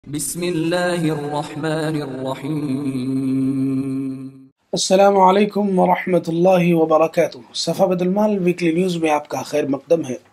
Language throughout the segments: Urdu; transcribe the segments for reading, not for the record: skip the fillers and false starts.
بسم اللہ الرحمن الرحیم۔ السلام علیکم ورحمۃ اللہ وبرکاتہ۔ صفحہ بیت المال ویکلی نیوز میں آپ کا خیر مقدم ہے۔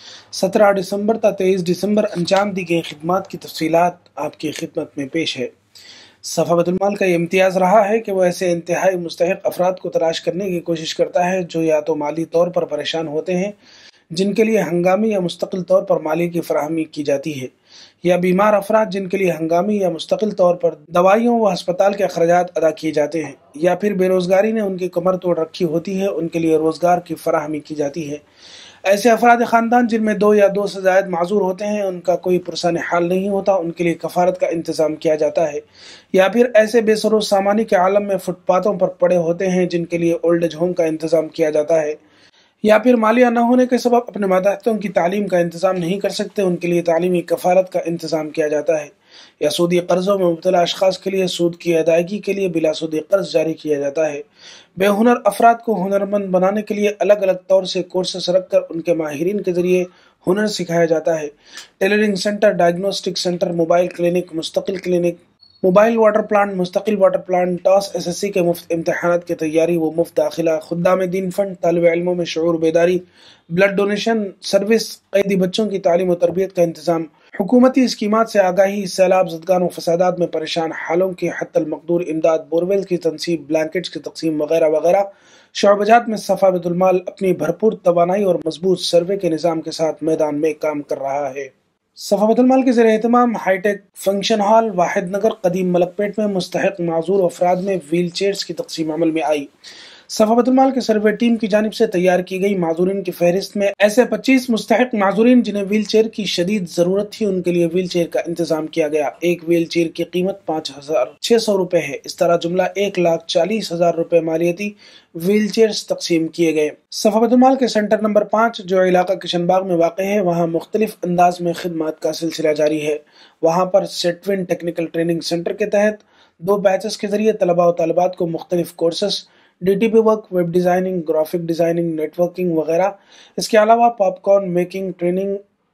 17 دسمبر تا 23 دسمبر انجام دی گئی خدمات کی تفصیلات آپ کی خدمت میں پیش ہے۔ صفحہ بیت المال کا یہ امتیاز رہا ہے کہ وہ ایسے انتہائی مستحق افراد کو تلاش کرنے کی کوشش کرتا ہے جو یا تو مالی طور پر پریشان ہوتے ہیں، جن کے لیے ہنگامی یا مستقل طور پر مالی کی فراہمی کی جاتی ہے، یا بیمار افراد جن کے لیے ہنگامی یا مستقل طور پر دوائیوں و ہسپتال کے اخراجات ادا کیے جاتے ہیں، یا پھر بے روزگاری نے ان کی کمر توڑ رکھی ہوتی ہے، ان کے لیے روزگار کی فراہمی کی جاتی ہے۔ ایسے افراد خاندان جن میں 2 یا 2 سے زائد معذور ہوتے ہیں، ان کا کوئی پرسان حال نہیں ہوتا، ان کے لیے کفارت کا انتظام کیا جاتا ہے، یا پھر ایسے بے سر و سامانی کے عالم میں فٹ پاتھوں پر پڑے ہوتے ہیں جن کے لیے اولڈ ایج ہوم کا انتظام کیا جاتا ہے، یا پھر مالیہ نہ ہونے کے سبب اپنے ماتحتوں کی تعلیم کا انتظام نہیں کر سکتے، ان کے لیے تعلیمی کفالت کا انتظام کیا جاتا ہے، یا سودی قرضوں میں مبتلا اشخاص کے لیے سود کی ادائیگی کے لیے بلا سودی قرض جاری کیا جاتا ہے۔ بے ہنر افراد کو ہنرمند بنانے کے لیے الگ الگ طور سے کورسز رکھ کر ان کے ماہرین کے ذریعے ہنر سکھایا جاتا ہے۔ Tailoring centre, diagnostic centre, mobile clinic, مستقل کلینک، موبائل واٹر پلانٹ، مستقل water plant, TOSS S S C کے مفت امتحانات کی تیاری و مفت داخلہ، خدام دین فنڈ، طالب علموں میں شعور بیداری، بلڈ ڈونیشن سروس، قیدی بچوں کی تعلیم و تربیت کا انتظام، حکومتی اسکیمات سے آگاہی، سیلاب زدگان و فسادات میں پریشان حالوں کی حتی المقدور امداد، بورویل کی تنصیب، بلینکٹس کی تقسیم وغیرہ وغیرہ شعبہ جات میں صفحہ بیت المال اپنی بھرپور توانائی اور مضبوط سروے کے نظام کے ساتھ میدان میں کام کر رہا ہے۔ صفحہ بیت المال کے زیر اہتمام ہائی ٹیک فنکشن ہال، واحد نگر، قدیم ملک پیٹ میں مستحق معذور افراد میں ویل چیئرز کی تقسیم عمل میں آئی۔ صفحہ بیت المال کے سروے ٹیم کی جانب سے تیار کی گئی معذورین کی فہرست میں ایسے 25 مستحق معذورین جنہیں ویل چیئر کی شدید ضرورت تھی، ان کے لیے ویل چیئر کا انتظام کیا گیا۔ ایک ویل چیئر کی قیمت 5,600 روپے ہے۔ اس طرح جملہ 1,40,000 روپے مالیتی ویل چیئرز تقسیم کیے گئے۔ صفحہ بیت المال کے سینٹر نمبر 5 جو علاقہ کشن باغ میں واقع ہے، وہاں مختلف انداز میں خدمات کا سلسلہ جاری ہے۔ وہاں پر سیٹون ٹیکنیکل ٹریننگ سینٹر کے تحت 2 بیچز کے ذریعے طلباء و طالبات کو مختلف courses, D T P work, web designing, graphic designing, networking وغیرہ، اس کے علاوہ پاپ کارن میکنگ ٹریننگ،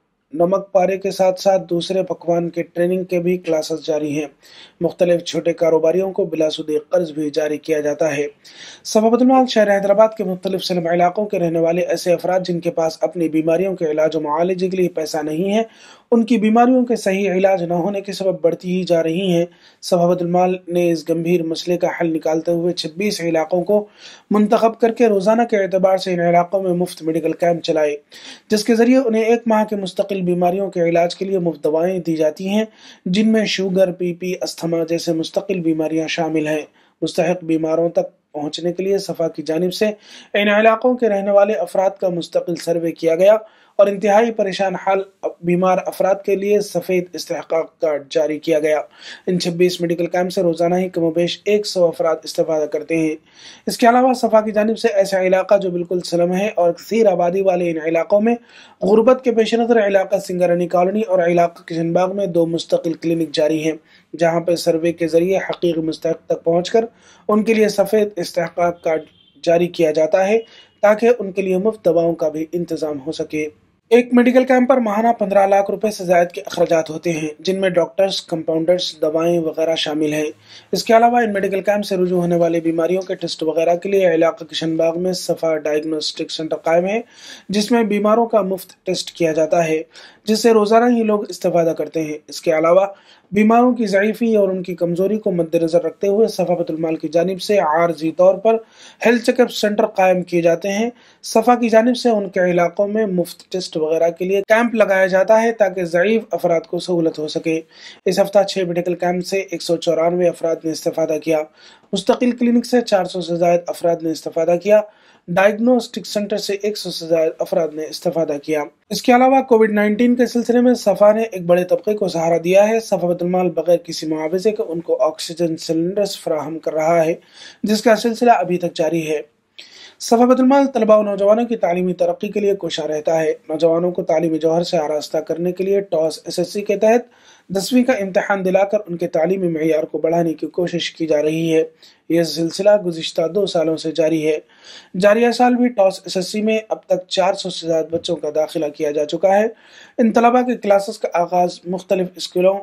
نمک پارے کے ساتھ ساتھ دوسرے پکوان کے ٹریننگ کے بھی کلاسز جاری ہیں۔ مختلف چھوٹے کاروباریوں کو بلا سودی قرض بھی جاری کیا جاتا ہے۔ صفحہ بیت المال شہر حیدرآباد کے مختلف سلم علاقوں کے رہنے والے ایسے افراد جن کے پاس اپنی بیماریوں کے علاج و معالجے کے لیے پیسہ نہیں ہے، ان کی بیماریوں کے صحیح علاج نہ ہونے کے سبب بڑھتی ہی جا رہی ہیں، صفحہ بیت المال نے اس گمبھیر مسئلے کا حل نکالتے ہوئے 26 علاقوں کو منتخب کر کے روزانہ کے اعتبار سے ان علاقوں میں مفت میڈیکل کیمپ چلائے، جس کے ذریعے انہیں 1 ماہ کے مستقل بیماریوں کے علاج کے لیے مفت دوائیں دی جاتی ہیں، جن میں شوگر، پی پی، استھما جیسے مستقل بیماریاں شامل ہیں۔ مستحق بیماروں تک پہنچنے کے لیے صفحہ کی جانب سے ان علاقوں کے رہنے والے افراد کا مستقل سروے کیا گیا اور انتہائی پریشان حال بیمار افراد کے لیے سفید استحقاق کارڈ جاری کیا گیا۔ ان 26 میڈیکل کیمپ سے روزانہ ہی کم و بیش 100 افراد استفادہ کرتے ہیں۔ اس کے علاوہ صفحہ کی جانب سے ایسا علاقہ جو بالکل سلم ہے اور کثیر آبادی والے ان علاقوں میں غربت کے پیش نظر علاقہ سنگرانی کالونی اور علاقہ کشن باغ میں 2 مستقل کلینک جاری ہیں، جہاں پر سروے کے ذریعے حقیقی مستحق تک پہنچ کر ان کے لیے سفید استحقاق کارڈ جاری کیا جاتا ہے تاکہ ان کے لیے مفت دواؤں کا بھی انتظام ہو سکے۔ ایک میڈیکل کیمپ پر ماہانہ 15 لاکھ روپے سے زائد کے اخراجات ہوتے ہیں، جن میں ڈاکٹرز، کمپاؤنڈرز، دوائیں وغیرہ شامل ہیں۔ اس کے علاوہ ان میڈیکل کیمپ سے رجوع ہونے والے بیماریوں کے ٹیسٹ وغیرہ کے لیے علاقہ کشن باغ میں صفحہ ڈائگنوسٹک سینٹر قائم ہے، جس میں بیماروں کا مفت ٹیسٹ کیا جاتا ہے، جس سے روزانہ ہی لوگ استفادہ کرتے ہیں۔ اس کے علاوہ بیماروں کی ضعیفی اور ان کی کمزوری کو مد نظر رکھتے ہوئے صفحہ بیت المال کی جانب سے عارضی طور پر ہیلتھ چیک اپ سینٹر قائم کیے جاتے ہیں۔ صفحہ کی جانب سے ان کے علاقوں میں مفت ٹیسٹ وغیرہ کے لیے کیمپ لگایا جاتا ہے تاکہ ضعیف افراد کو سہولت ہو سکے۔ اس ہفتہ 6 میڈیکل کیمپ سے 194 افراد نے استفادہ کیا۔ مستقل کلینک سے 400 سے زائد افراد نے استفادہ کیا۔ ڈائگنوسٹک سینٹر سے 100 سے زائد افراد نے استفادہ کیا۔ اس کے علاوہ کووڈ-19 کے سلسلے میں صفحہ نے ایک بڑے طبقے کو سہارا دیا ہے۔ صفحہ بیت المال بغیر کسی معاوضے کے ان کو آکسیجن سلنڈرز فراہم کر رہا ہے، جس کا سلسلہ ابھی تک جاری ہے۔ صفحہ بیت المال طلباء و نوجوانوں کی تعلیمی ترقی کے لیے کوشاں رہتا ہے۔ نوجوانوں کو تعلیمی جوہر سے آراستہ کرنے کے لیے ٹاس ایس ایس سی کے تحت 10ویں کا امتحان دلا کر ان کے تعلیمی معیار کو بڑھانے کی کوشش کی جا رہی ہے۔ یہ سلسلہ گزشتہ 2 سالوں سے جاری ہے۔ جاریہ سال بھی ٹاس ایس ایس سی میں اب تک 400 سے زائد بچوں کا داخلہ کیا جا چکا ہے۔ ان طلباء کے کلاسز کا آغاز مختلف اسکولوں،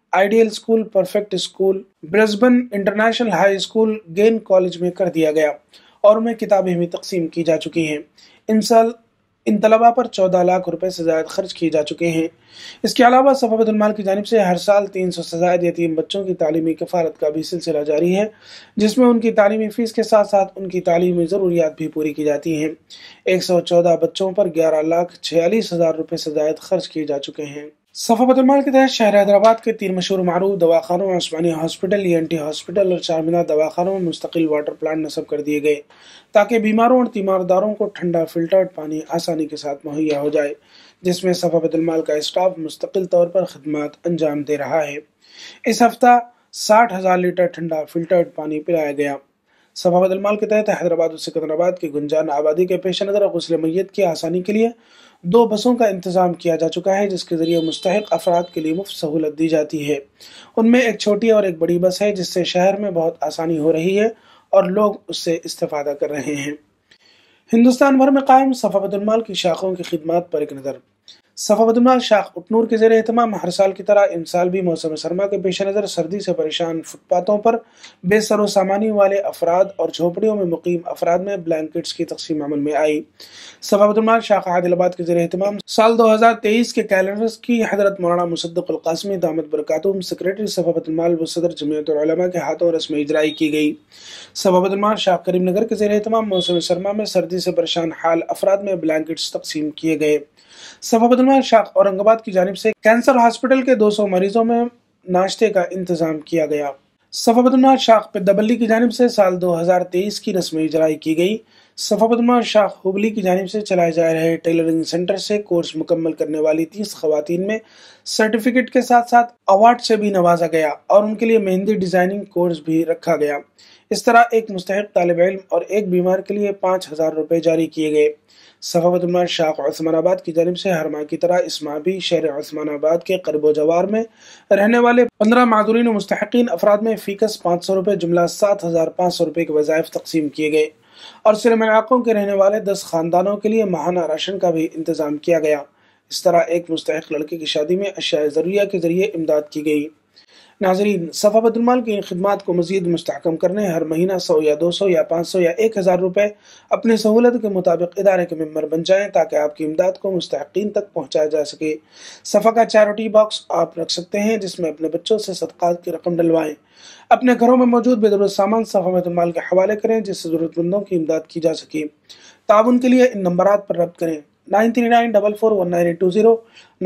ideal school, perfect school, Brisbane international high school, Gain college में कर दिया गया और उन्हें किताबें भी तकसीम की जा चुकी हैं। इन तलबा पर 14 लाख रुपए से ज़्यादा खर्च किए जा चुके हैं। इसके अलावा सफ़ा बैतुल माल की जानिब से हर साल 300 से ज़ायद यतीम बच्चों की तालीमी कफ़ालत का भी सिलसिला जारी है, जिसमें उनकी तालीमी फ़ीस के साथ साथ उनकी तालीमी ज़रूरियात भी पूरी की जाती हैं। 114 बच्चों पर 11,46,000 रुपए से ज़ायद खर्च किए जा चुके हैं। सफ़ा बैतुल माल के तहत शहर हैदराबाद के 3 मशहूर मारूफ दवाखानों उस्मानिया हॉस्पिटल, ENT हॉस्पिटल और चारमीनार दवाखानों में मुस्तकिल वाटर प्लांट नस्ब कर दिए गए ताकि बीमारों और तीमारदारों को ठंडा फिल्टर्ड पानी आसानी के साथ मुहैया हो जाए, जिसमें सफ़ा बैतुल माल का स्टाफ मुस्तकिल तौर पर खिदमत अंजाम दे रहा है। इस हफ्ता 60,000 लीटर ठंडा फिल्टर्ड पानी पिलाया गया। सफ़ा बैतुल माल के तहत हैदराबाद और सिकंदराबाद की गुंजान आबादी के पेश नज़र गुस्ल मैयत की आसानी के लिए 2 बसों का इंतजाम किया जा चुका है, जिसके जरिए मुस्तहिक अफराद के लिए मुफ्त सहूलत दी जाती है। उनमें एक छोटी और एक बड़ी बस है, जिससे शहर में बहुत आसानी हो रही है और लोग उससे इस्तेफादा कर रहे हैं। हिंदुस्तान भर में कायम सफ़ा बैतुल माल की शाखों की खिदमत पर एक नज़र। सफ़ा बैतुल माल शाख उटनूर के ज़ेर एहतमाम हर साल की तरह इन साल भी मौसम सरमा के पेश नज़र सर्दी से परेशान फुटपाथों पर बेसरो सामानी वाले अफराद और झोपड़ियों में मुकीम अफराद में ब्लैंकेट्स की तकसीम अमल में आई। सफ़ा बैतुल माल शाख आदिलाबाद के ज़ेर एहतमाम साल 2023 के कैलेंडर्स की हज़रत मौलाना मुसद्दिक़ अल क़ासिमी दामत बरकातुहुम सेक्रेटरी सफ़ा बैतुल माल व सदर जमीयतुल उलमा के हाथों रस्म इजराई की गई। सफ़ा बैतुल माल शाख करीम नगर के ज़ेर एहतमाम मौसम सरमा में सर्दी से परेशान हाल अफराद में ब्लैंकेट्स तकसीम किए गए। सफ़ा बैतुल माल शाख औरंगाबाद की जानिब से कैंसर हॉस्पिटल के 200 मरीजों में नाश्ते का इंतजाम किया गया। सफ़ा बैतुल माल शाख पिद्दाबल्ली की जानिब से साल 2023 की रस्म इजराई की गई। सफ़ा बैतुल माल शाख हुबली की जानिब से चलाए जा रहे टेलरिंग सेंटर से कोर्स मुकम्मल करने वाली 30 खवातीन में सर्टिफिकेट के साथ साथ अवार्ड से भी नवाजा गया और उनके लिए मेहंदी डिजाइनिंग कोर्स भी रखा गया। इस तरह एक मुस्तहिक तालिब इल्म और एक बीमार के लिए 5,000 रुपए जारी किए गए। सफ़ा बैतुल माल शाख उस्मानाबाद की जानिब से हर माह की तरह इस माह भी शहर उस्मानाबाद के क़रबो जवार में रहने वाले 15 माज़ूरीन मुस्तहिकीन अफराद में फ़ीकस 500 रुपए जुमला 7,500 रुपए के वज़ाइफ तकसीम किए गए और सिर्फ इलाकों के रहने वाले 10 खानदानों के लिए माहाना राशन का भी इंतजाम किया गया। इस तरह एक मुस्तहिक लड़के की शादी में अशिया ज़रूरिया के जरिए इमदाद की गई। नाज़रीन, सफ़ा बैतुल माल की इन खिदमात को मज़ीद मुस्तहकम करने हर महीना 100 या 200 या 500 या 1,000 रुपए अपनी सहूलत के मुताबिक इदारे के मेंबर बन जाएं ताकि आपकी इमदाद को मुस्तहिकीन तक पहुँचाया जा सके। सफ़ा का चैरिटी बॉक्स आप रख सकते हैं, जिसमें अपने बच्चों से सदक़ात की रकम डलवाएं। अपने घरों में मौजूद बेज़रूरत सामान सफ़ा बैतुल माल के हवाले करें, जिससे ज़रूरतमंदों की इमदाद की जा सके। ताउन के लिए इन नंबरात पर रब्त करें 9394419820,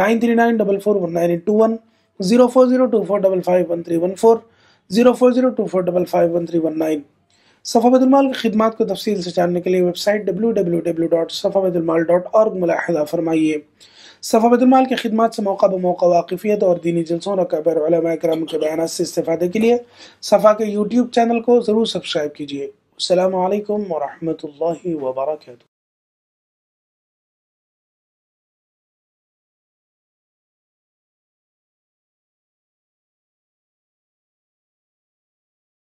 9394419821, 0402455314, 0402455319। सफ़ा बैतुल माल की खिदमात को तफसील से जानने के लिए वेबसाइट www.safabaitulmal.org मुलाहिज़ा फरमाइए। सफ़ा बैतुल माल की खिदमात से मौका ब मौका वाक़िफ़ियत और दीनी जलसों और अकाबिर उलमा किराम के बयानात से इस्तिफ़ादे के लिए सफ़ा के YouTube चैनल को ज़रूर सब्सक्राइब कीजिए। अस्सलामु अलैकुम व रहमतुल्लाहि व बरकातुहू।